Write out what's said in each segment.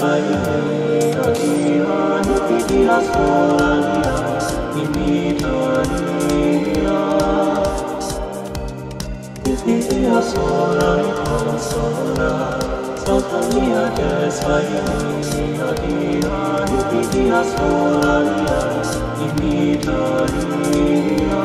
Svaia, Dia, Nipidia, Soralia, Imitaria, Nipidia, Soralia, Consola, Sotalia, Svaia, Dia, Nipidia, Soralia, Imitaria.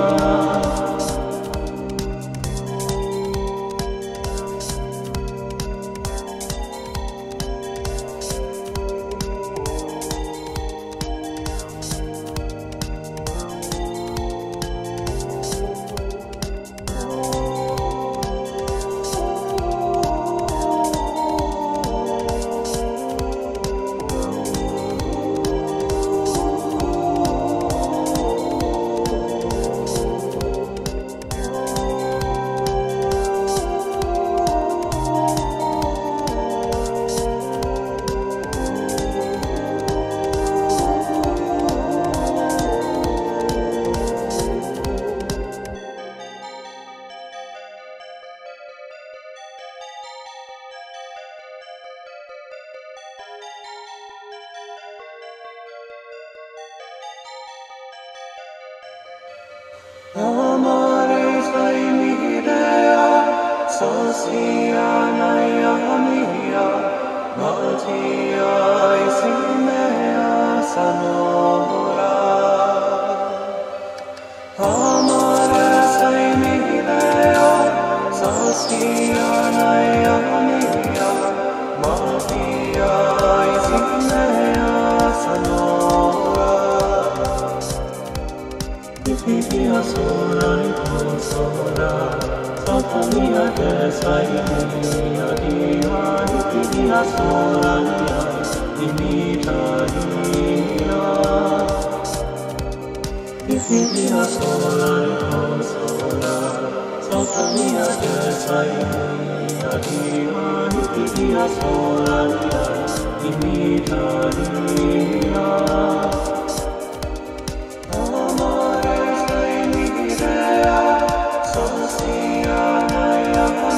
Amare sai midea, sosia naia mia, maltia isimea sanora. Amare sai midea, sosia naia mia, maltia isimea sanora. Nipidia, Soralia, Consola, Sotalia, Svaia, Dia, Nipidia, Soralia, Imitaria, Nipidia, Soralia, Consola, Sotalia, Svaia, Dia, Nipidia, Soralia, Imitaria. Amare sai midea, sosia naia